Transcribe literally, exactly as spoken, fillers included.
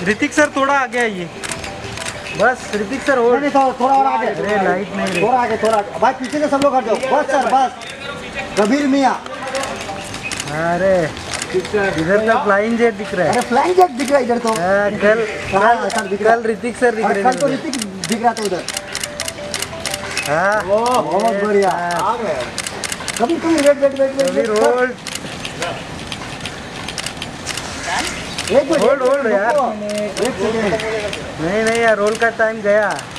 Hrithik sir थोड़ा आगे आइए, बस ऋतिक सर और नहीं, थोड़ा थोड़ा और आगे। अरे लाइट नहीं, थोड़ा आगे, थोड़ा आगे। भाई पीछे से सब लोग हट जाओ, बस सर बस। कबीर मियाँ, अरे इधर तो फ्लाइंग जेट दिख रहा है। अरे फ्लाइंग जेट दिख रहा है इधर तो। हाँ, कल हाँ, सर दिख रहा कल ऋतिक सर दिख है। रहे कल तो हैं। ऋतिक दिख रहा था उधर। हाँ बहुत बढ़िया। Kabir Kabir wait wait wait Kabir wait. Hold एक मिनट होल्ड होल्ड यार, एक सेकंड। नहीं नहीं यार रोल का टाइम गया।